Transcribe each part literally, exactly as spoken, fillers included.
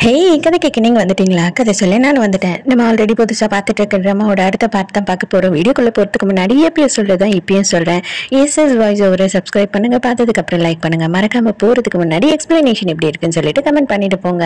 ஹே கதை கேட்க நீங்கள் வந்துட்டீங்களா? கதை சொல்ல நான் வந்துட்டேன். நம்ம ஆல்ரெடி புதுசாக பார்த்துட்டு இருக்க ட்ராமாவோட அடுத்த பார்த்து தான் பார்க்க போகிறோம். வீடியோக்குள்ளே போகிறதுக்கு முன்னாடி எப்பயும் சொல்கிறதான் இப்பயும் சொல்கிறேன். எஸ்எஸ் வாய்ஸ் ஓவரை சப்ஸ்கிரைப் பண்ணுங்கள், பார்த்ததுக்கப்புறம் லைக் பண்ணுங்கள். மறக்காமல் போகிறதுக்கு முன்னாடி எக்ஸ்பிளனேஷன் எப்படி இருக்குன்னு சொல்லிட்டு கமெண்ட் பண்ணிட்டு போங்க.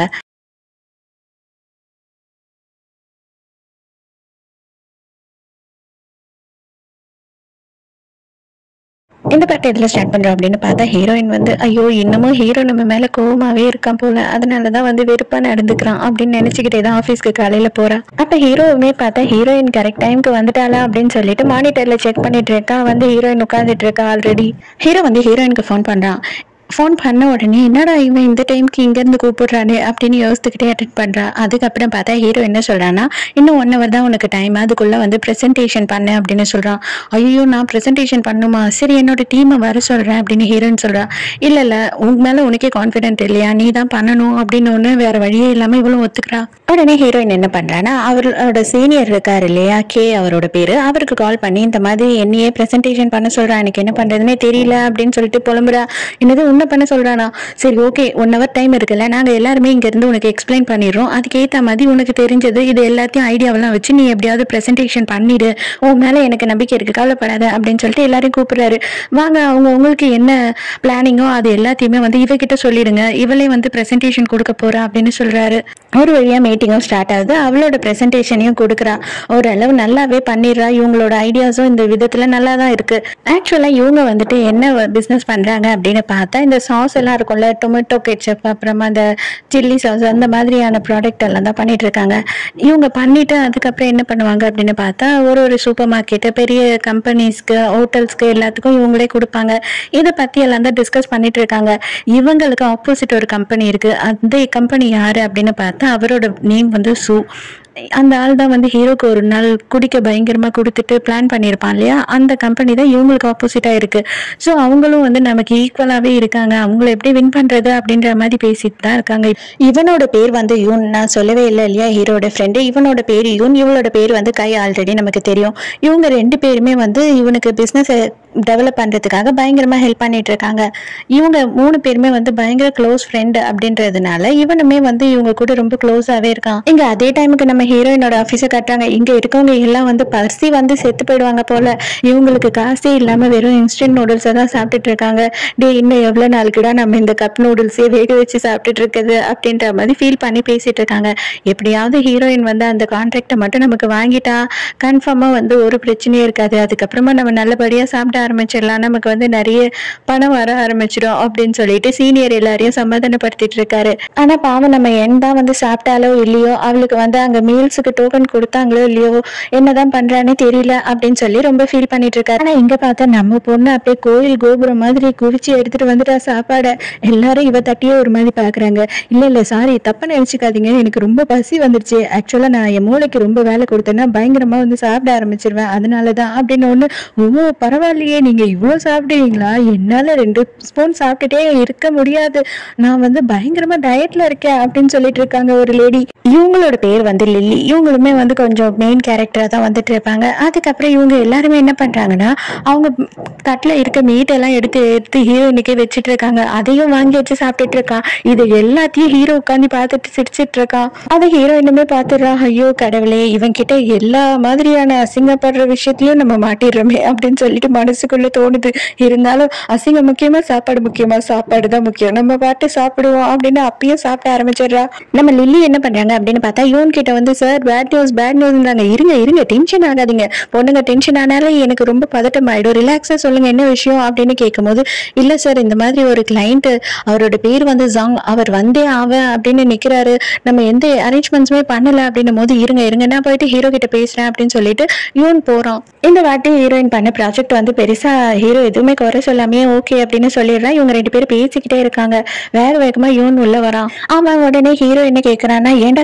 இந்த பாட்டு எதில் ஸ்டார்ட் பண்ணுறோம் அப்படின்னு பார்த்தா ஹீரோயின் வந்து ஐயோ இன்னமும் ஹீரோ நம்ம மேலே கோவமாகவே இருக்கான் போல, அதனால தான் வந்து வெறுப்பாக நடந்துக்கிறான் அப்படின்னு நினச்சிக்கிட்டே தான் ஆஃபீஸ்க்கு காலையில் போகிறான். அப்போ ஹீரோவுமே பார்த்தா ஹீரோயின் கரெக்ட் டைமுக்கு வந்துட்டாளா அப்படின்னு சொல்லிட்டு மானிட்டரில் செக் பண்ணிட்டு இருக்கா. வந்து ஹீரோயின் உட்காந்துட்டு இருக்கா. ஆல்ரெடி ஹீரோ வந்து ஹீரோயினுக்கு ஃபோன் பண்ணுறான். ஃபோன் பண்ண உடனே என்னடா இவன் இந்த டைமுக்கு இங்கேருந்து கூப்பிடுறானே அப்படின்னு யோசித்துக்கிட்டே அட்டென்ட் பண்ணுறா. அதுக்கப்புறம் பார்த்தா ஹீரோ என்ன சொல்கிறான்னா, இன்னும் ஒன் ஹவர் தான் உனக்கு டைம், அதுக்குள்ளே வந்து ப்ரெசன்டேஷன் பண்ண அப்படின்னு சொல்கிறான். ஐயோ நான் ப்ரெசன்டேஷன் பண்ணுமா, சரி என்னோட டீமை வர சொல்கிறேன் அப்படின்னு ஹீரோன்னு சொல்கிறா. இல்லை இல்லை உங்க மேலே உனக்கே கான்ஃபிடென்ட் இல்லையா, நீ தான் பண்ணணும் அப்படின்னு ஒன்று வேறு வழியே இல்லாமல் இவ்வளோ ஒத்துக்கிறா. உடனே ஹீரோயின் என்ன பண்ணுறான்னா, அவரோட சீனியர் இருக்கார் இல்லையா, கே அவரோட பேர், அவருக்கு கால் பண்ணி இந்த மாதிரி என்னையே ப்ரெசன்டேஷன் பண்ண சொல்கிறா, எனக்கு என்ன பண்ணுறதுனே தெரியல அப்படின்னு சொல்லிட்டு புலம்புறா. என்னது உன்ன பண்ண சொல்றானா, சரி ஓகே ஒன் ஹவர் டைம் இருக்குல்ல, நாங்க எல்லாருமே இங்க இருந்து உனக்கு எக்ஸ்பிளைன் பண்ணிடுறோம், அதுக்கேற்ற மாதிரி உனக்கு தெரிஞ்சது இது எல்லாத்தையும் ஐடியாவெல்லாம் வச்சு நீ எப்படியாவது ப்ரெசன்டேஷன் பண்ணிடு, உன் மேல எனக்கு நம்பிக்கை இருக்கு, கவலைப்படாத அப்படின்னு சொல்லிட்டு எல்லாரையும் கூப்பிடுறாரு. வாங்க அவங்க உங்களுக்கு என்ன பிளானிங்கோ அது எல்லாத்தையுமே வந்து இவகிட்ட சொல்லிடுங்க, இவளே வந்து ப்ரெசன்டேஷன் கொடுக்க போறா அப்படின்னு சொல்றாரு. ஒரு வழியா மீட்டிங்கும் ஸ்டார்ட் ஆகுது. அவளோட ப்ரெசன்டேஷனையும் கொடுக்குறா. ஓரளவு நல்லாவே பண்ணிடுறா. இவங்களோட ஐடியாஸும் இந்த விதத்துல நல்லா தான் இருக்கு. ஆக்சுவலா இவங்க வந்துட்டு என்ன பிசினஸ் பண்றாங்க அப்படின்னு பார்த்தா, இந்த சாஸ் எல்லாம் இருக்கும்ல, டொமேட்டோ கெட்சப், அப்புறமா அந்த சில்லி சாஸ், அந்த மாதிரியான ப்ராடக்ட் எல்லாம் தான் பண்ணிட்டு இருக்காங்க. இவங்க பண்ணிட்டு அதுக்கப்புறம் என்ன பண்ணுவாங்க அப்படின்னு பார்த்தா, ஒரு ஒரு சூப்பர் மார்க்கெட்டு, பெரிய கம்பெனிஸ்க்கு, ஹோட்டல்ஸ்க்கு எல்லாத்துக்கும் இவங்களே கொடுப்பாங்க. இதை பத்தி எல்லாம் தான் டிஸ்கஸ் பண்ணிட்டு இருக்காங்க. இவங்களுக்கு ஆப்போசிட் ஒரு கம்பெனி இருக்கு. அந்த கம்பெனி யாரு அப்படின்னு பார்த்தா, அவரோட நேம் வந்து சூ. அந்த ஆள் தான் வந்து ஹீரோக்கு ஒரு நாள் குடிக்க பயங்கரமா கொடுத்துட்டு பிளான் பண்ணியிருப்பான் இல்லையா, அந்த கம்பெனி தான் இவங்களுக்கு ஆப்போசிட்டா இருக்கு. ஸோ அவங்களும் வந்து நமக்கு ஈக்குவலாகவே இருக்காங்க, அவங்கள எப்படி வின் பண்றது அப்படின்ற மாதிரி பேசிட்டு தான் இருக்காங்க. இவனோட பேர் வந்து யூன், நான் சொல்லவே இல்லை இல்லையா ஹீரோட ஃப்ரெண்டு, இவனோட பேர் யூன், இவளோட பேர் வந்து கை, ஆல்ரெடி நமக்கு தெரியும். இவங்க ரெண்டு பேருமே வந்து இவனுக்கு பிஸ்னஸ் டெவலப் பண்ணுறதுக்காக பயங்கரமாக ஹெல்ப் பண்ணிட்டு இருக்காங்க. இவங்க மூணு பேருமே வந்து பயங்கர க்ளோஸ் ஃப்ரெண்டு அப்படின்றதுனால இவனுமே வந்து இவங்க கூட ரொம்ப க்ளோஸாகவே இருக்கான். இங்கே அதே டைமுக்கு நம்ம ஹீரோயினோட ஆஃபீஸை கட்டுறாங்க. இங்கே இருக்கவங்க எல்லாம் வந்து பர்சி வந்து செத்து போயிடுவாங்க போல, இவங்களுக்கு காசே இல்லாமல் வெறும் இன்ஸ்டன்ட் நூடுல்ஸை தான் சாப்பிட்டுட்டு இருக்காங்க. டே இன்னும் எவ்வளோ நாளுக்குடா நம்ம இந்த கப் நூடுல்ஸே வேக வச்சு சாப்பிட்டுட்டு இருக்குது அப்படின்ற மாதிரி ஃபீல் பண்ணி பேசிட்டு இருக்காங்க. எப்படியாவது ஹீரோயின் வந்து அந்த கான்ட்ராக்டை மட்டும் நமக்கு வாங்கிட்டா கன்ஃபார்மாக வந்து ஒரு பிரச்சனையும் இருக்காது, அதுக்கப்புறமா நம்ம நல்லபடியாக சாப்பிட ஆரம்பிச்சிடலாம், நமக்கு வந்து நிறைய பணம் வர ஆரம்பிச்சிடும் அப்படின்னு சொல்லிட்டு சீனியர் எல்லாரையும் சமாதானப்படுத்திட்டு இருக்காரு. ஆனா பாவம் நம்ம என் தான் வந்து சாப்பிட்டாலோ இல்லையோ, அவளுக்கு வந்து அங்க மீல்ஸுக்கு டோக்கன் கொடுத்தாங்களோ இல்லையோ, என்னதான் பண்றானே தெரியல அப்படின்னு சொல்லி ரொம்ப ஃபீல் பண்ணிட்டு இருக்காரு. ஆனா இங்க பார்த்தா நம்ம பொண்ணு அப்படியே கோயில் கோபுரம் மாதிரி குவிச்சு எடுத்துட்டு வந்துட்டா சாப்பாடை. எல்லாரும் இவ தட்டியே ஒரு மாதிரி பாக்குறாங்க. இல்ல இல்ல சாரி தப்பா நினைச்சுக்காதீங்க, எனக்கு ரொம்ப பசி வந்துருச்சு, ஆக்சுவலா நான் என் மூளைக்கு ரொம்ப வேலை கொடுத்தேன்னா பயங்கரமா வந்து சாப்பிட ஆரம்பிச்சிருவேன், அதனாலதான் அப்படின்னு ஒண்ணு. ஓ பரவாயில்லையே நீங்க இவ்வளோ சாப்பிடுவீங்களா, என்னால ரெண்டு ஸ்பூன் சாப்பிட்டுட்டே இருக்க முடியாது, நான் வந்து பயங்கரமா டயட்ல இருக்கேன் அப்படின்னு சொல்லிட்டு இருக்காங்க ஒரு லேடி. இவங்களோட பேர் வந்து லில்லி. இவங்களுமே வந்து கொஞ்சம் மெயின் கேரக்டரா தான் வந்துட்டு இருப்பாங்க. அதுக்கப்புறம் இவங்க எல்லாருமே என்ன பண்றாங்கன்னா, அவங்க தட்டுல இருக்க மீட் எல்லாம் எடுத்து எடுத்து ஹீரோயினுக்கே வச்சுட்டு இருக்காங்க. அதையும் வாங்கி வச்சு சாப்பிட்டுட்டு இருக்கான். இது எல்லாத்தையும் ஹீரோ உட்காந்து பார்த்துட்டு சிரிச்சிட்டு இருக்கான். அதை ஹீரோயினுமே பார்த்துடுறா. ஐயோ கடவுளே, இவன் கிட்ட எல்லா மாதிரியான அசிங்கப்படுற விஷயத்திலயும் நம்ம மாட்டிடுறோமே அப்படின்னு சொல்லிட்டு மனசுக்குள்ள தோணுது. இருந்தாலும் அசிங்கம் முக்கியமா சாப்பாடு முக்கியமா, சாப்பாடு தான் முக்கியம், நம்ம பாட்டு சாப்பிடுவோம் அப்படின்னு அப்பயும் சாப்பிட ஆரம்பிச்சிடுறா. நம்ம லில்லி என்ன பண்றாங்க அப்படின்னு பார்த்தா, யூன் கிட்ட வந்து சார் பேட் நியூஸ் பேட் நியூஸ்ன்றாங்க. இருங்க இருங்க டென்ஷன் ஆகாதீங்க, பொண்ணுங்க டென்ஷன் ஆனாலே எனக்கு ரொம்ப பதட்டம் ஆயிடும், ரிலாக்ஸா சொல்லுங்க என்ன விஷயம் அப்படின்னு கேட்கும்போது, இல்ல சார் இந்த மாதிரி ஒரு கிளைண்ட், அவரோட பேர் வந்து ஜாங், அவர் வந்தே ஆவேன் அப்படின்னு நிக்கிறாரு, நம்ம எந்த அரேஞ்ச்மெண்ட்ஸுமே பண்ணல அப்படின்னும் போது, இருங்க இருங்க நான் போயிட்டு ஹீரோ கிட்ட பேசுறேன் அப்படின்னு சொல்லிட்டு யூன் போறான். இந்த வாட்டி ஹீரோயின் பண்ண ப்ராஜெக்ட் வந்து பெருசா ஹீரோ எதுவுமே குறை சொல்லாமே ஓகே அப்படின்னு சொல்லிடுறான். இவங்க ரெண்டு பேரும் பேசிக்கிட்டே இருக்காங்க. வேக வேகமா யூன் உள்ள வரான். அவன் உடனே ஹீரோ என்ன கேட்கறான்னா, ஏன்டா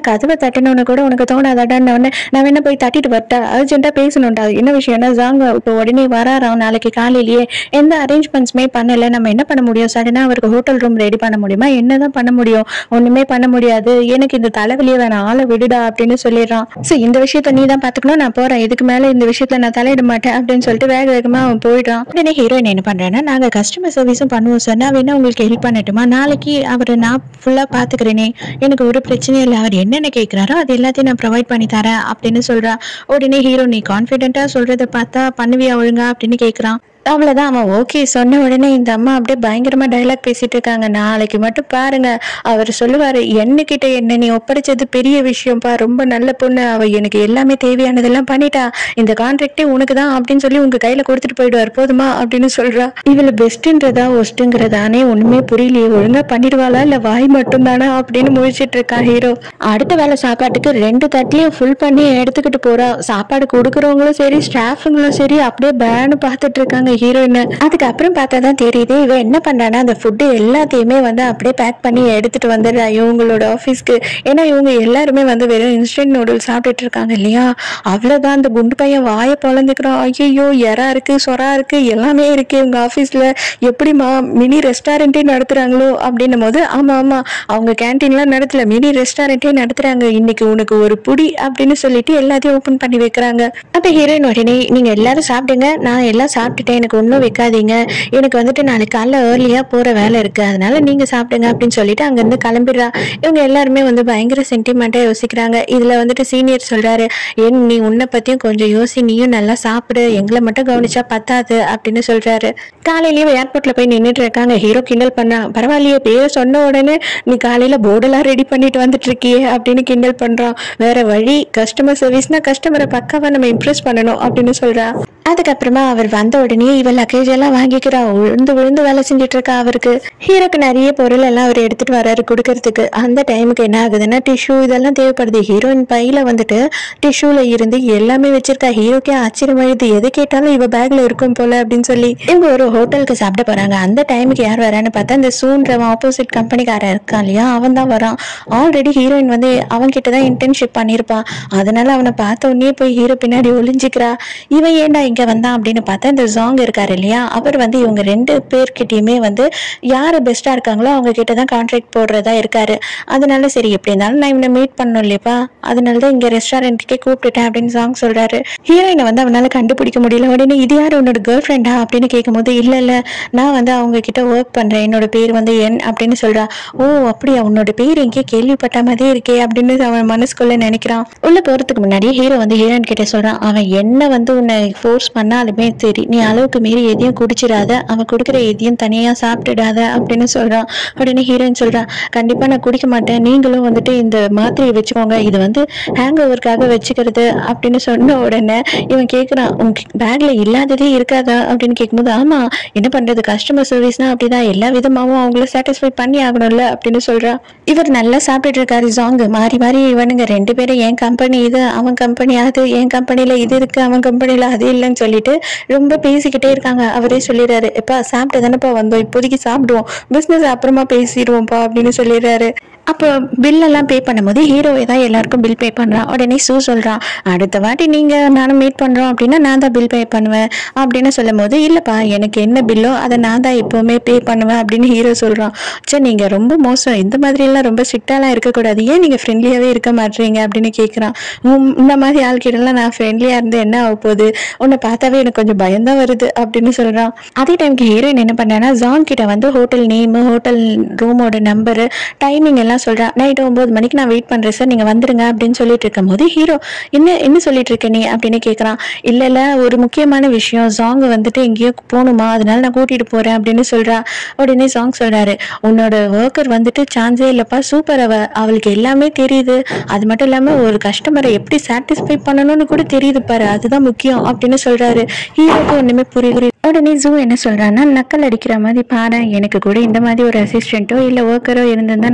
கதவை தட்டணும்னு கூட உனக்கு தோணாதாடான்னு உடனே நான் வேணா போய் தட்டிட்டு வரட்டா, அர்ஜென்ட்டா பேசணும்டா. என்ன விஷயம்னா ஜாங்க இப்போ உடனே வராராம் நாளைக்கு காலையிலேயே. எந்த அரேஞ்ச்மெண்ட்ஸுமே பண்ணல, நம்ம என்ன பண்ண முடியும்? சடனா அவருக்கு ஹோட்டல் ரூம் ரெடி பண்ண முடியுமா? என்னதான் பண்ண முடியும்? ஒண்ணுமே பண்ண முடியாது, எனக்கு இந்த தலைவலியை வேணாம், ஆளை விடுடா அப்படின்னு சொல்லிடுறான். சோ இந்த விஷயத்த நீ தான் பாத்துக்கணும், நான் போறேன், இதுக்கு மேல இந்த விஷயத்துல நான் தலையிட மாட்டேன் அப்படின்னு சொல்லிட்டு வேக வேகமா அவன் போயிடுறான். உடனே ஹீரோயின் என்ன பண்றான்னா, நாங்க கஸ்டமர் சர்வீஸும் பண்ணுவோம் சார், நான் வேணா உங்களுக்கு ஹெல்ப் பண்ணட்டுமா? நாளைக்கு அவரை நான் ஃபுல்லா பாத்துக்கிறேனே, எனக்கு ஒரு பிரச்சனையும் இல்லை, அவர் என்னென்ன கேட்கிறாரோ அது எல்லாத்தையும் நான் ப்ரொவைட் பண்ணி தரேன் அப்படின்னு சொல்றா. உடனே ஹீரோ, நீ கான்ஃபிடென்ட்டா சொல்றதை பார்த்தா பண்ணுவியா ஒழுங்கா அப்படின்னு கேட்குறான். அவ்வளவுதான், அவன் ஓகே சொன்ன உடனே இந்த அம்மா அப்படியே பயங்கரமா டைலாக் பேசிட்டு இருக்காங்க. நாளைக்கு மட்டும் பாருங்க, அவர் சொல்லுவாரு, என்னகிட்ட என்ன நீ ஒப்படைச்சது பெரிய விஷயம்ப்பா, ரொம்ப நல்ல பொண்ணு, அவ எனக்கு எல்லாமே தேவையானதெல்லாம் பண்ணிட்டா, இந்த கான்ட்ராக்டே உனக்கு தான் அப்படின்னு சொல்லி உங்க கையில கொடுத்துட்டு போயிடுவார், போதுமா அப்படின்னு சொல்றா. இவளு பெஸ்ட்ன்றதா ஒஸ்ட்ங்கிறதானே ஒண்ணுமே புரியலையே, ஒழுங்கா பண்ணிடுவாளா இல்ல வாய் மட்டும் தானா அப்படின்னு முழிச்சிட்டு இருக்கான் ஹீரோ. அடுத்த வேலை சாப்பாட்டுக்கு ரெண்டு தட்டிலையும் ஃபுல் பண்ணி எடுத்துக்கிட்டு போறா. சாப்பாடு கொடுக்குறவங்களும் சரி ஸ்டாஃபுங்களும் சரி அப்படியே பேனு பார்த்துட்டு இருக்காங்க ஹீரோயின். அதுக்கப்புறம் பார்த்தா தான் தெரியுது இவ என்ன பண்றானா, அந்த ஃபுட்டு எல்லாத்தையுமே வந்து அப்படியே பேக் பண்ணி எடுத்துட்டு வந்துடுறா இவங்களோட ஆஃபீஸ்க்கு. ஏன்னா இவங்க எல்லாருமே வந்து வெறும் இன்ஸ்டன்ட் நூடுல்ஸ் சாப்பிட்டுட்டு இருக்காங்க இல்லையா. அவ்வளவுதான், அந்த குண்டு பையன் வாயை பொழந்துக்கிறான். ஐயோ, எறா இருக்கு, சொரா இருக்கு, எல்லாமே இருக்கு இவங்க ஆஃபீஸ்ல, எப்படிமா மினி ரெஸ்டாரண்டே நடத்துறாங்களோ அப்படின்னும் போது, ஆமா ஆமா அவங்க கேன்டீன்லாம் நடத்தல, மினி ரெஸ்டாரண்டே நடத்துறாங்க, இன்னைக்கு உனக்கு ஒரு புடி அப்படின்னு சொல்லிட்டு எல்லாத்தையும் ஓபன் பண்ணி வைக்கிறாங்க. அப்ப ஹீரோயின் உடனே, நீங்க எல்லாரும் சாப்பிடுங்க, நான் எல்லாம் சாப்பிட்டுட்டேன், எனக்கு ஒன்றும் வைக்காதீங்க, எனக்கு வந்துட்டு நாளைக்கு காலைல ஏர்லியா போற வேலை இருக்கு, அதனால நீங்க சாப்பிடுங்க அப்படின்னு சொல்லிட்டு அங்கிருந்து கிளம்பிடுறா. இவங்க எல்லாருமே வந்து பயங்கர சென்டிமெண்டா யோசிக்கிறாங்க. இதுல வந்துட்டு சீனியர் சொல்றாரு, ஏன் நீ உன்னை பத்தியும் கொஞ்சம் யோசி, நீயும் நல்லா சாப்பிடு, எங்களை மட்டும் கவனிச்சா பத்தாது அப்படின்னு சொல்றாரு. காலையிலேயே ஏர்போர்ட்ல போய் நின்றுட்டு இருக்காங்க. ஹீரோ கிண்டல் பண்ணா, பரவாயில்லையே பேரை சொன்ன உடனே நீ காலையில போர்டெல்லாம் ரெடி பண்ணிட்டு வந்துட்டு இருக்கியே அப்படின்னு கிண்டல் பண்றான். வேற வழி, கஸ்டமர் சர்வீஸ்னா கஸ்டமரை பக்காவா நம்ம இம்ப்ரெஸ் பண்ணணும் அப்படின்னு சொல்றா. அதுக்கப்புறமா அவர் வந்த உடனே இவள் லக்கேஜ் எல்லாம் வாங்கிக்கிறா. விழுந்து விழுந்து வேலை செஞ்சுட்டு இருக்கா. அவருக்கு ஹீரோக்கு நிறைய பொருள் எல்லாம் அவர் எடுத்துட்டு வர்றாரு கொடுக்கறதுக்கு. அந்த டைமுக்கு என்ன ஆகுதுன்னா, டிஷ்யூ இதெல்லாம் தேவைப்படுது. ஹீரோயின் பையில வந்துட்டு டிஷ்யூல இருந்து எல்லாமே வச்சிருக்கா. ஹீரோக்கே ஆச்சரியமாயிடுது, எது கேட்டாலும் இவ பேக்ல இருக்கும் போல அப்படின்னு சொல்லி. இவங்க ஒரு ஹோட்டலுக்கு சாப்பிட போறாங்க. அந்த டைமுக்கு யார் வரான்னு பார்த்தா, இந்த சூன்றவன் ஆப்போசிட் கம்பெனிக்காரன் இருக்கான் இல்லையா, அவன் தான் வரான். ஆல்ரெடி ஹீரோயின் வந்து அவன் கிட்டதான் இன்டர்ன்ஷிப் பண்ணிருப்பான். அதனால அவனை பார்த்த உடனே போய் ஹீரோ பின்னாடி ஒளிஞ்சிக்கிறா. இவன் ஏண்டா இங்க வந்தான் அப்படின்னு பார்த்தா, இந்த ஜாங் இருக்காரு இல்லையா, அவர் வந்து இவங்க ரெண்டு பேர்கிட்டயுமே வந்து யாரு பெஸ்டா இருக்காங்களோ அவங்க கிட்டதான் கான்ட்ராக்ட் போடுறதா இருக்காரு. அதனால சரி எப்படி இருந்தாலும் நான் இவனை மீட் பண்ணணும் இல்லையப்பா, அதனாலதான் இங்க ரெஸ்டாரண்ட்டுக்கே கூப்பிட்டுட்டேன் அப்படின்னு ஜாங் சொல்றாரு. ஹீரோயினை வந்து அவனால கண்டுபிடிக்க முடியல. உடனே இது யாரு, உன்னோட கேர்ள் ஃப்ரெண்டா அப்படின்னு கேட்கும் போது, இல்ல இல்ல நான் வந்து அவங்க கிட்ட ஒர்க் பண்றேன், என்னோட பேர் வந்து என் அப்படின்னு சொல்றா. ஓ அப்படியா, உன்னோட பேர் எங்கேயே கேள்விப்பட்ட மாதிரி இருக்கே அப்படின்னு அவன் மனசுக்குள்ள நினைக்கிறான். உள்ள போறதுக்கு முன்னாடி ஹீரோ வந்து ஹீரோயின் கிட்ட சொல்றான், அவன் என்ன வந்து உன்னை ஃபோர்ஸ் பண்ணாலுமே சரி, நீ அளவுக்கு மீறி எதையும் குடிச்சிடாத, அவன் கொடுக்குற எதையும் தனியா சாப்பிட்டுடாத அப்படின்னு சொல்றான். உடனே ஹீரோயின் சொல்றா, கண்டிப்பா நான் குடிக்க மாட்டேன், நீங்களும் வந்துட்டு இந்த மாத்திரையை வச்சுக்கோங்க, இது வந்து ஹேங் ஓவருக்காக வச்சுக்கிறது அப்படின்னு சொன்ன உடனே இவன் கேட்குறான், உங்க பேக்ல இல்லாததே இருக்காதா அப்படின்னு கேட்கும்போது, ஆமா என்ன பண்றது, கஸ்டமர் சர்வீஸ்னா அப்படிதான், எல்லா விதமாவும் அவங்கள சாட்டிஸ்ஃபை பண்ணி ஆகணும்ல அப்படின்னு சொல்றா. இவர் நல்லா சாப்பிட்டுட்டு இருக்காரு ஜாங்கு. மாறி மாறி இவனுங்க ரெண்டு பேரும், என் கம்பெனி இது, அவன் கம்பெனி அது, என் கம்பெனில இது இருக்கு, அவன் கம்பெனில அது இல்லைன்னு சொல்லிட்டு ரொம்ப பேசிக்கிட்டே இருக்காங்க. அவரே சொல்லிடுறாரு, எப்பா சாப்பிட்டு தானேப்பா வந்தோம், இப்போதைக்கு சாப்பிடுவோம், பிசினஸ் அப்புறமா பேசிடுவோம்ப்பா அப்படின்னு சொல்லிடுறாரு. அப்போ பில்லெல்லாம் பே பண்ணும்போது ஹீரோவே தான் எல்லாருக்கும் பில் பே பண்ணுறான். உடனே சூ சொல்கிறான், அடுத்த வாட்டி நீங்கள் நானும் மீட் பண்ணுறோம் அப்படின்னா நான் தான் பில் பே பண்ணுவேன் அப்படின்னு சொல்லும் போது, இல்லைப்பா எனக்கு என்ன பில்லோ அதை நான் தான் எப்போவுமே பே பண்ணுவேன் அப்படின்னு ஹீரோ சொல்கிறான். சரி நீங்கள் ரொம்ப மோசம், இந்த மாதிரிலாம் ரொம்ப ஸ்ட்ரிக்டாலாம் இருக்கக்கூடாது, ஏன் நீங்கள் ஃப்ரெண்ட்லியாகவே இருக்க மாட்டீங்க அப்படின்னு கேட்குறான். இந்த மாதிரி ஆள்கிட்டலாம் நான் ஃப்ரெண்ட்லியாக இருந்து என்ன ஆக போகுது, உன்னை பார்த்தாவே எனக்கு கொஞ்சம் பயம்தான் வருது அப்படின்னு சொல்கிறான். அதே டைமுக்கு ஹீரோயின் என்ன பண்ணான்னா, ஜான் கிட்ட வந்து ஹோட்டல் நேமு, ஹோட்டல் ரூமோட நம்பரு, டைமிங் எல்லாம் சொல்றா. நைட் ஒன்பது மணிக்கு நான் வெயிட் பண்றேன் சார், நீங்க வந்துருங்க அப்படின்னு சொல்லிட்டு இருக்கும் போது ஹீரோ, என்ன என்ன சொல்லிட்டு இருக்க நீ அப்படின்னு கேட்கறான். இல்ல இல்ல ஒரு முக்கியமான விஷயம், ஜாங் வந்துட்டு எங்கேயோ போகணுமா, அதனால நான் கூட்டிட்டு போறேன் அப்படின்னு சொல்றா. உடனே ஜாங் சொல்றாரு, உன்னோட ஒர்க்கர் வந்துட்டு சான்ஸே இல்லப்பா, சூப்பர், அவ அவளுக்கு எல்லாமே தெரியுது, அது மட்டும் இல்லாம ஒரு கஸ்டமரை எப்படி சாட்டிஸ்ஃபை பண்ணணும்னு கூட தெரியுது பாரு, அதுதான் முக்கியம் அப்படின்னு சொல்றாரு. ஹீரோக்கு ஒண்ணுமே புரியுது. உடனே ஜூ என்ன சொல்றான்னா, நக்கல் அடிக்கிற மாதிரி, பாரு எனக்கு கூட இந்த மாதிரி ஒரு அசிஸ்டன்ட்டோ இல்ல ஒர்க்கரோ இருந்திருந்தா நல்லதா இருக்கும்,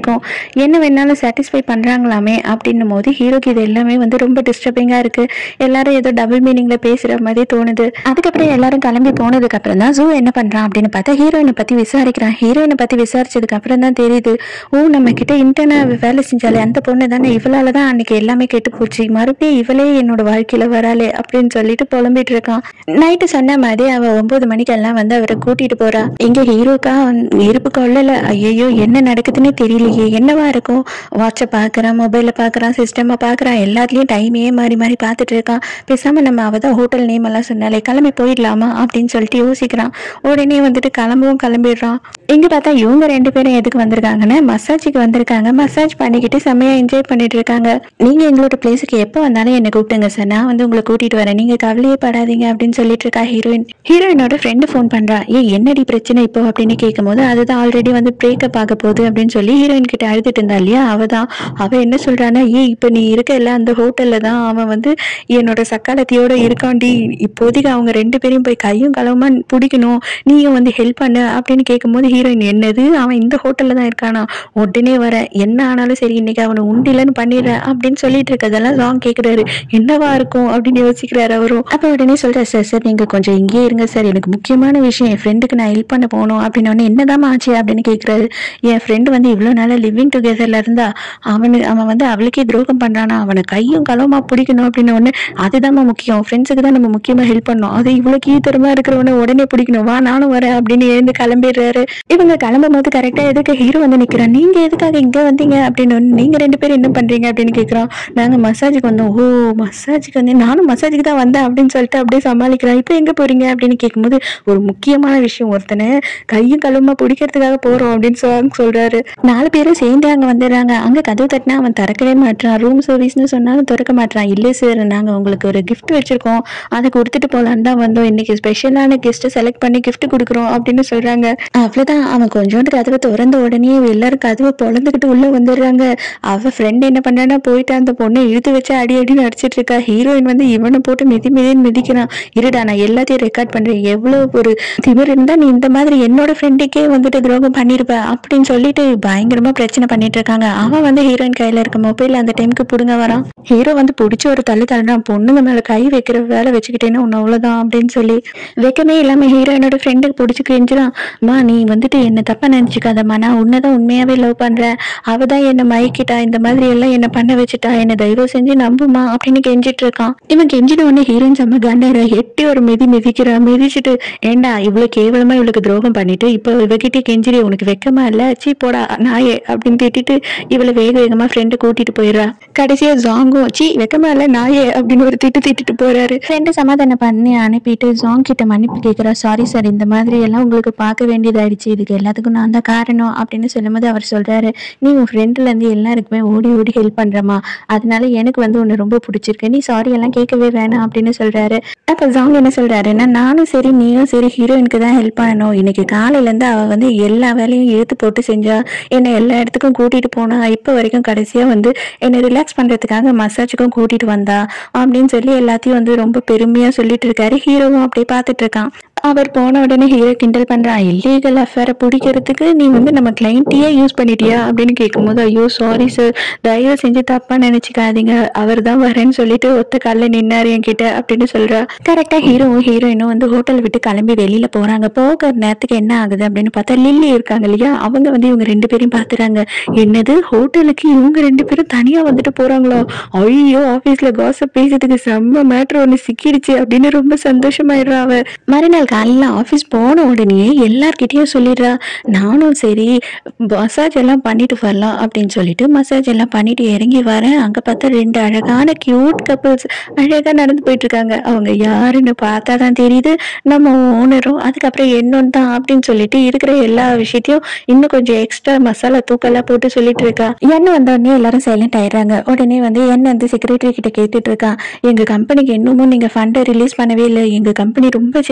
இருக்கும், என்ன வேணாலும் சாட்டிஸ்ஃபை பண்றாங்களாமே அப்படின்னும் போது ஹீரோக்கு இது எல்லாமே வந்து ரொம்ப டிஸ்டர்பிங்கா இருக்கு. எல்லாரும் ஏதோ டபுள் மீனிங்ல பேசுற மாதிரி தோணுது. அதுக்கப்புறம் எல்லாரும் கிளம்பி போனதுக்கு அப்புறம் தான் ஜூ என்ன பண்றான் அப்படின்னு பார்த்தா ஹீரோயினை பத்தி விசாரிக்கிறான். ஹீரோயினை பத்தி விசாரிச்சதுக்கு அப்புறம் தான் தெரியுது, ஓ நம்ம கிட்ட இன்டர்னா வேலை செஞ்சாலே அந்த பொண்ணு தானே, இவளாலதான் அன்னைக்கு எல்லாமே கெட்டு போச்சு, மறுபடியும் இவளே என்னோட வாழ்க்கையில வராளே அப்படின்னு சொல்லிட்டு புலம்பிட்டு இருக்கான். நைட்டு சொன்ன மாதிரி அவ ஒன்பது மணிக்கெல்லாம் வந்து அவரை கூட்டிட்டு போறா. இங்க ஹீரோக்கா இருப்பு கொள்ளல. ஐயோ என்ன நடக்குதுன்னு தெரியலையே, என்னவா இருக்கும், வாட்ச பாக்குறான், மொபைல பாக்குறான், சிஸ்டமா பாக்குறான், எல்லாத்துலயும் டைமே மாறி மாறி பார்த்துட்டு இருக்கான். பேசாம நம்ம அவதான் ஹோட்டல் நேம் எல்லாம் சொன்னாலே கிளம்பி போயிடலாமா அப்படின்னு சொல்லிட்டு யோசிக்கிறான். உடனே வந்துட்டு கிளம்பவும் கிளம்பிடுறான். இங்க பார்த்தா இவங்க ரெண்டு பேரும் எதுக்கு வந்திருக்காங்கன்னா மசாஜுக்கு வந்திருக்காங்க. மசாஜ் பண்ணிக்கிட்டு செம்மையா என்ஜாய் பண்ணிட்டு இருக்காங்க. நீங்க எங்களோட பிளேஸுக்கு எப்போ வந்தாலும் என்ன கூப்பிட்டுங்க சார், நான் வந்து உங்களை கூட்டிட்டு வரேன், நீங்க கவலையே படாதீங்க அப்படின்னு சொல்லிட்டு இருக்கா ஹீரோயின். ஹீரோயினோட ஃப்ரெண்டு ஃபோன் பண்றா. ஏ என்னடி பிரச்சனை இப்போ அப்படின்னு கேட்கும் போது அதுதான் ஆல்ரெடி வந்து பிரேக்கப் ஆக போகுது அப்படின்னு சொல்லி ஹீரோயின் கிட்ட அழுதுட்டு இருந்தா இல்லையா, அவதான். அவ என்ன சொல்றான்னா, ஏ இப்ப நீ இருக்க இல்ல அந்த ஹோட்டல்ல தான் அவன் வந்து என்னோட சக்காலத்தியோட இருக்காண்டி, இப்போதைக்கு அவங்க ரெண்டு பேரையும் போய் கையும் களவுமா பிடிக்கணும், நீயும் வந்து ஹெல்ப் பண்ணு அப்படின்னு கேட்கும்போது ஹீரோயின், என்னது அவன் இந்த ஹோட்டல்ல தான் இருக்கானா, உடனே வர, என்ன ஆனாலும் சரி இன்னைக்கு அவனை உண்டிலன்னு பண்ணிடுற அப்படின்னு சொல்லிட்டு இருக்கதெல்லாம் சாங் கேட்கிறாரு. என்னவா இருக்கும் அப்படின்னு யோசிக்கிறாரு அவரும். அப்ப உடனே சொல்ற, சார் சார் நீங்க கொஞ்சம் இங்கேயே இருங்க சார், எனக்கு முக்கியமான விஷயம், என் ஃப்ரெண்டுக்கு நான் ஹெல்ப் பண்ண போகணும் அப்படின்னு. என்னதான் ஆச்சு அப்படின்னு கேட்கிறாரு. என் ஃப்ரெண்டு வந்து இவ்வளவு நாளா லிவிங் டுகெதர்ல இருந்தா அவனு அவன் வந்து அவளுக்கே துரோகம் பண்றானா, அவனை கையும் களவுமா பிடிக்கணும் அப்படின்னு ஒண்ணு, அதுதான் முக்கியம், ஃப்ரெண்ட்ஸுக்கு தான் நம்ம முக்கியமா ஹெல்ப் பண்ணணும், அது இவ்வளவு கீத்தரமா இருக்கிறவன உடனே பிடிக்கணும், வா நானும் வரேன் அப்படின்னு எழுந்து கிளம்பிடுறாரு. இவங்க கிளம்பும் போது கரெக்டா எதுக்கு ஹீரோ வந்து நிக்கிறான். நீங்க எதுக்காக இங்க வந்தீங்க அப்படின்னு, நீங்க ரெண்டு பேரும் என்ன பண்றீங்க அப்படின்னு கேட்கிறோம். நாங்க மசாஜுக்கு வந்தோம். ஓ மசாஜுக்கு வந்து நானும் மசாஜுக்கு தான் வந்தேன் அப்படின்னு சொல்லிட்டு அப்படியே சமாளிக்கிறான். இப்போ எங்க போறீங்க அப்படின்னு கேட்கும்போது, ஒரு முக்கியமான விஷயம், ஒருத்தனை கையும் களுமா பிடிக்கிறதுக்காக போறோம் அப்படின்னு சொல்லி சொல்றாரு. நாலு பேரும் சேர்ந்து அங்க வந்துடுறாங்க. அங்க கதவு தட்டினா அவன் திறக்கவே மாட்டான். ரூம் சர்வீஸ்னு சொன்னாலும் திறக்க மாட்டான். இல்ல சார் நாங்க உங்களுக்கு ஒரு கிஃப்ட் வச்சிருக்கோம், அதை கொடுத்துட்டு போலான்னு தான் வந்தோம், இன்னைக்கு ஸ்பெஷலான கெஸ்ட்டை செலக்ட் பண்ணி கிஃப்ட் கொடுக்குறோம் அப்படின்னு சொல்றாங்க. அவ்வளவுதான், அவன் கொஞ்சோண்டு கதவை திறந்த உடனே எல்லாரும் கதவை பொழந்துக்கிட்டு உள்ள வந்துடுறாங்க. அவ ஃப்ரெண்ட் என்ன பண்றான்னா போயிட்டு அந்த பொண்ணை இழுத்து வச்சு அடி அடின்னு அடிச்சிட்டு இருக்கா. ஹீரோயின் வந்து இவனை போட்டு மிதி மிதின்னு மிதிக்கிறான். இருடா நான் எல்லாத்தையும் ரெக்கார்ட் பண்றேன், எவ்வளவு ஒரு திமிர் இருந்தா நீ இந்த மாதிரி என்னோட ஃப்ரெண்டுக்கே வந்துட்டு துரோகம் பண்ணிருப்ப அப்படின்னு சொல்லிட்டு பயங்கரமா பிரச்சனை பண்ணிட்டு இருக்காங்க. அவன் வந்து ஹீரோயின் கையில இருக்க மொபைல் அந்த டைமுக்கு புடுங்க வரான். ஹீரோ வந்து பிடிச்ச ஒரு தள்ளு தள்ளுறான். பொண்ணுங்க மேல கை வைக்கிற வேலை வச்சுக்கிட்டேன்னா உன்ன அவ்வளவுதான் அப்படின்னு சொல்லி வைக்கமே இல்லாம ஹீரோயினோட ஃப்ரெண்டுக்கு பிடிச்சி கெஞ்சிரான். மா நீ வந்துட்டு என்ன தப்பா நினைச்சுக்காதம்மா, நான் உன்னதான் உண்மையாவே லவ் பண்றேன், அவதான் என்ன மயக்கிட்டா, இந்த மாதிரி எல்லாம் என்ன பண்ண வச்சுட்டா, என்ன தயவு செஞ்சு நம்புமா அப்படின்னு கெஞ்சிட்டு இருக்கான். இவன் கெஞ்சின உடனே ஹீரோயின் செம்ம கண்டற எட்டி ஒரு மிதி மிதிக்கிறா. மிதிச்சுட்டு, ஏண்டா இவ்வளவு கேவலமா இவளுக்கு துரோகம் பண்ணிட்டு இப்போ இவகிட்டே கெஞ்சிரி, உனக்கு வெக்கமா இல்ல, சீ போடா நாயே அப்படின்னு திட்டிட்டு இவளை வேக வேகமா ஃப்ரெண்டு கூட்டிட்டு போயிடுறா. கடைசியா ஜாங்கும் சீ வெக்கமா இல்ல நாயே அப்படின்னு ஒரு திட்டு திட்டிட்டு போறாரு. ஃப்ரெண்டு சமாதானம் பண்ணி அனுப்பிட்டு ஜாங் கிட்ட மன்னிப்பு கேட்கிறா. சாரி சார், இந்த மாதிரி எல்லாம் உங்களுக்கு பார்க்க வேண்டியதாயிடுச்சு, இதுக்கு எல்லாத்துக்கும் நான் தான் காரணம் அப்படின்னு சொல்லும்போது அவர் சொல்றாரு, நீ உன் ஃப்ரெண்ட்ல இருந்து எல்லாருக்குமே ஓடி ஓடி ஹெல்ப் பண்றமா, அதனால எனக்கு வந்து உன்னை ரொம்ப பிடிச்சிருக்கு, நீ சாரி எல்லாம் கேட்கவே வேணாம் அப்படின்னு சொல்றாரு. அப்ப ஜாங் என்ன சொல்றாருன்னா, நானும் சரி நீயும் சரி ஹீரோயினுக்கு தான் ஹெல்ப் பண்ணணும், இன்னைக்கு காலையில இருந்து அவ வந்து எல்லா வேலையும் இழுத்து போட்டு செஞ்சா, என்னை எல்லா இடத்துக்கும் கூட்டிட்டு போனா, இப்ப வரைக்கும் கடைசியா வந்து என்னை ரிலாக்ஸ் பண்றதுக்காக மசாஜுக்கும் கூட்டிட்டு வந்தா அப்படின்னு சொல்லி எல்லாத்தையும் வந்து ரொம்ப பெருமையா சொல்லிட்டு இருக்காரு. ஹீரோவும் அப்படியே பார்த்துட்டு இருக்கான். அவர் போன உடனே ஹீரோ கிண்டல் பண்றான், இல்லீகல் அஃபேரை பிடிக்கிறதுக்கு நீ வந்து நம்ம கிளைண்ட்டையே யூஸ் பண்ணிட்டியா அப்படின்னு கேட்கும்போது, ஐயோ சாரி சார், தயவு செஞ்சு தப்பா நினைச்சுக்காதீங்க, அவர் தான் வரேன்னு சொல்லிட்டு ஒத்த கால நின்னாரு என்கிட்ட அப்படின்னு சொல்றா. கரெக்டா ஹீரோவும் ஹீரோயினும் வந்து ஹோட்டல் விட்டு கிளம்பி வெளியில போறாங்க. போகிற நேரத்துக்கு என்ன ஆகுது அப்படின்னு பார்த்தா லில்லி இருக்காங்க இல்லையா, அவங்க வந்து இவங்க ரெண்டு பேரையும் பாத்துறாங்க. என்னது ஹோட்டலுக்கு இவங்க ரெண்டு பேரும் தனியா வந்துட்டு போறாங்களோ, ஐயோ ஆபீஸ்ல காசப் பேசுறதுக்கு செம்ம மேட்ரு ஒண்ணு சிக்கிடுச்சு அப்படின்னு ரொம்ப சந்தோஷமாயிடுறா அவ. மறுநாள் காலையில ஆஃபீஸ் போன உடனே எல்லார்கிட்டயும் சொல்லிடுறா, நானும் சரி மசாஜ் எல்லாம் பண்ணிட்டு வரலாம் அப்படின்னு சொல்லிட்டு மசாஜ் எல்லாம் பண்ணிட்டு இறங்கி வரேன். அங்க பார்த்தா ரெண்டு அழகான கியூட் கப்பிள்ஸ் அழகா நடந்து போயிட்டு இருக்காங்க. அவங்க யாருன்னு பார்த்தாதான் தெரியுது நம்ம ஓனரும் அதுக்கப்புறம் என்னொன்னு தான் அப்படின்னு சொல்லிட்டு இருக்கிற எல்லா விஷயத்தையும் இன்னும் கொஞ்சம் எக்ஸ்ட்ரா மசாலா தூக்கெல்லாம் போட்டு சொல்லிட்டு இருக்கா. என்ன வந்த உடனே எல்லாரும் சைலண்ட் ஆயிடுறாங்க. உடனே வந்து என்ன வந்து செக்ரட்டரி கிட்ட கேட்டுட்டு இருக்கா, எங்க கம்பெனிக்கு இன்னமும் நீங்க ஃபண்டை ரிலீஸ் பண்ணவே இல்லை, எங்க கம்பெனி ரொம்ப சின்ன கம்பெனி,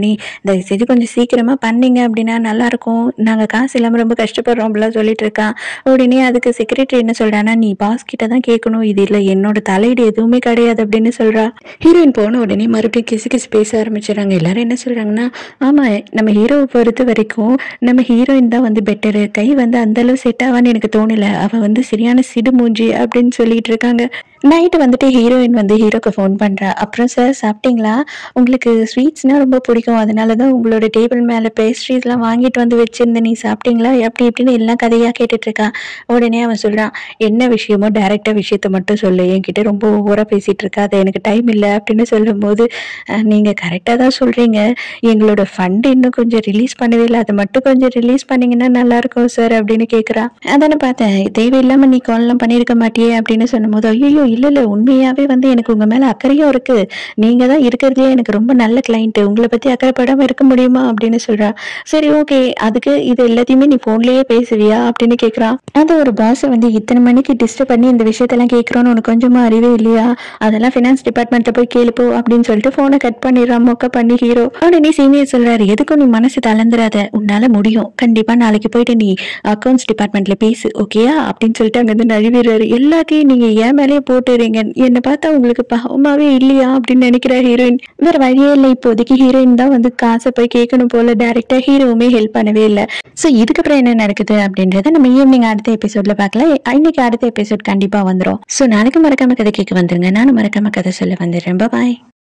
பண்ணி தயவு செஞ்சு கொஞ்சம் சீக்கிரமா பண்ணீங்க அப்படின்னா நல்லா இருக்கும், நாங்க காசு இல்லாம ரொம்ப கஷ்டப்படுறோம் அப்படிலாம் சொல்லிட்டு இருக்கான். உடனே அதுக்கு செக்ரட்டரி என்ன சொல்றான்னா, நீ பாஸ் கிட்ட தான் கேட்கணும், இது இல்ல என்னோட தலையீடு எதுவுமே கிடையாது அப்படின்னு சொல்றா. ஹீரோயின் போன உடனே மறுபடியும் கிசு கிசு பேச ஆரம்பிச்சிடறாங்க. எல்லாரும் என்ன சொல்றாங்கன்னா, ஆமா நம்ம ஹீரோவை பொறுத்த வரைக்கும் நம்ம ஹீரோயின் தான் வந்து பெட்டரு, கை வந்து அந்த அளவு செட் ஆவான்னு எனக்கு தோணல, அவ வந்து சரியான சிடு மூஞ்சி அப்படின்னு சொல்லிட்டு இருக்காங்க. நைட்டு வந்துட்டு ஹீரோயின் வந்து ஹீரோக்கு ஃபோன் பண்றா. அப்புறம் சார் சாப்பிட்டீங்களா, உங்களுக்கு ஸ்வீட்ஸ்னா ரொம்ப பிடிக்கும், அதனால தான் உங்களோட டேபிள் மேல பேஸ்ட்ரீஸ்லாம் வாங்கிட்டு வந்து வச்சிருந்தேன், நீ சாப்பிட்டீங்களா அப்படி இப்படின்னு எல்லாம் கதையா கேட்டுட்டு இருக்கா. உடனே அவன் சொல்றான், என்ன விஷயமோ டைரக்டா விஷயத்த மட்டும் சொல்லு, என்கிட்ட ரொம்ப ஓவரா பேசிட்டு இருக்கா, அது எனக்கு டைம் இல்லை அப்படின்னு சொல்லும் போது, "அஹ், நீங்க கரெக்டா தான் சொல்றீங்க, எங்களோட ஃபண்ட் இன்னும் கொஞ்சம் ரிலீஸ் பண்ணவே இல்லை, அதை மட்டும் கொஞ்சம் ரிலீஸ் பண்ணீங்கன்னா நல்லா இருக்கும் சார் அப்படின்னு கேட்குறா. அதானே பார்த்தேன், தேவையில்லாம நீ கால்லாம் பண்ணியிருக்க மாட்டியே அப்படின்னு சொன்னும்போது, ஐயோ இல்ல இல்ல உண்மையாவே வந்து எனக்கு உங்க மேல அக்கறையும் இருக்கு, நீங்க தான் இருக்கிறதுலே எனக்கு ரொம்ப நல்ல கிளைண்ட், உங்களை பத்தி அக்கறைப்படாம இருக்க முடியுமா அப்படின்னு சொல்றா. சரி ஓகே, அதுக்கு இது எல்லாத்தையுமே நீ போன்லயே பேசுவியா அப்படின்னு கேக்குறான். அது ஒரு பாஸ் வந்து இத்தனை மணிக்கு டிஸ்டர்ப் பண்ணி இந்த விஷயத்தெல்லாம் கேட்கறோன்னு உனக்கு கொஞ்சமா அறிவே இல்லையா, அதெல்லாம் ஃபினான்ஸ் டிபார்ட்மெண்ட்ல போய் கேளுப்போ அப்படின்னு சொல்லிட்டு போனை கட் பண்ணிடுறான் மொக்க பண்ணி ஹீரோ. உடனே சீனியர் சொல்றாரு, எதுக்கும் நீ மனசு தளர்ந்துராத, உன்னால முடியும், கண்டிப்பா நாளைக்கு போயிட்டு நீ அக்கௌண்ட்ஸ் டிபார்ட்மெண்ட்ல பேசு ஓகேயா அப்படின்னு சொல்லிட்டு அங்க இருந்து நழுவிடுறாரு. எல்லாத்தையும் நீங்க ஏன் மேலேயே போட்டுறீங்க, என்னை பார்த்தா உங்களுக்கு பாவமாவே இல்லையா அப்படின்னு நினைக்கிறா ஹீரோயின். வேற வழியே இல்லை, இப்போதைக்கு ஹீரோயின் தான் வந்து காசை போய் கேட்கணும் போல, டைரக்டா ஹீரோவுமே ஹெல்ப் பண்ணவே இல்லை. ஸோ இதுக்கப்புறம் என்ன நடக்குது அப்படின்றத நம்ம ஈவினிங் அடுத்த எபிசோட்ல பார்க்கலாம். இன்னைக்கு அடுத்த எபிசோட் கண்டிப்பா வந்துடும். ஸோ நாளைக்கு மறக்காம கதை கேட்க வந்துருங்க, நானும் மறக்காம கதை சொல்ல வந்துடுறேன். பாய்.